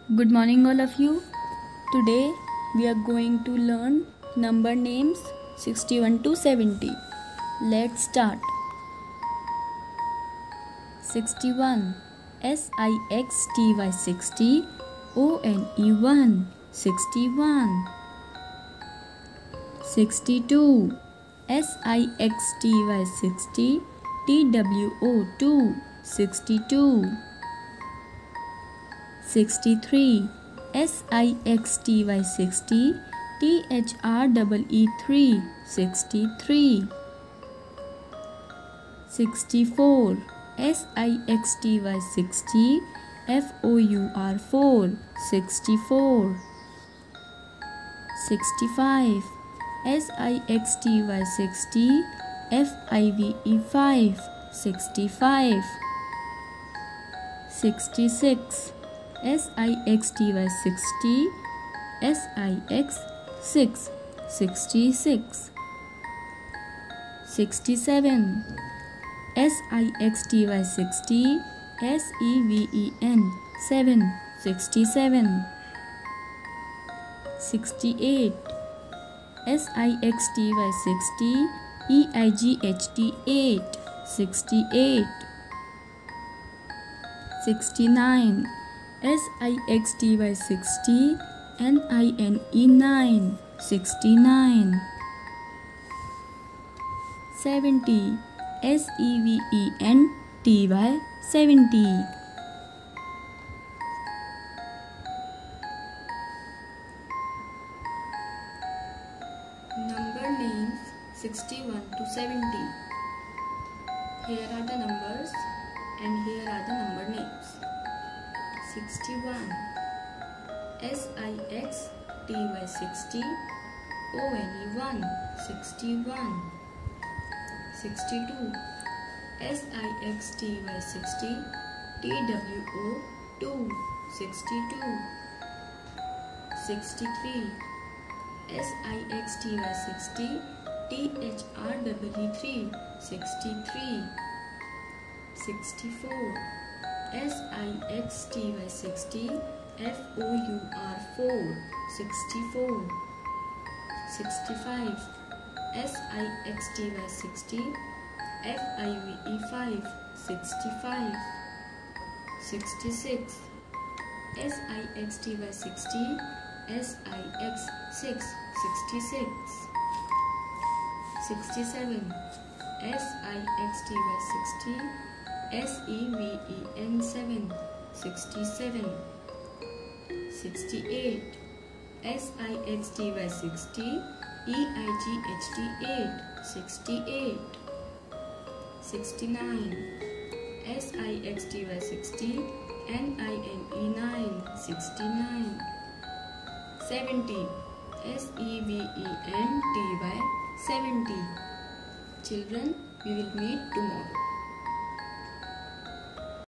Good morning, all of you. Today we are going to learn number names 61 to 70. Let's start. 61 SIXTY 60 ONE 61. 62 SIXTY 60 TWO 62. 63 SIXTY 60 THREE 63. 64 SIXTY 60 FOUR 64. 65 SIXTY 60 FIVE 65. 66 SIXTY 60 SIX 66. 67 SIXTY 60 SEVEN 67. 68 SIXTY 60 EIGHT 68. 69 SIXTY 60 NINE 69. 70 SEVENTY 70. Number names 61 to 70. Here are the numbers and here are the number names. 61 SIXTY 60 ONE 61. 62 SIXTY 60 TWO 62. 63 SIXTY 60 THREE 63. 64 SIXTY 60 FOUR 64. 65 SIXTY 60 FIVE 65. 66 SIXTY 60 SIX 66. 67 SIXTY 60 SEVEN 67. 68 SIXTY 60 EIGHT 68. 69 SIXTY 60 NINE 69. 70 SEVENTY 70. Children, we will meet tomorrow.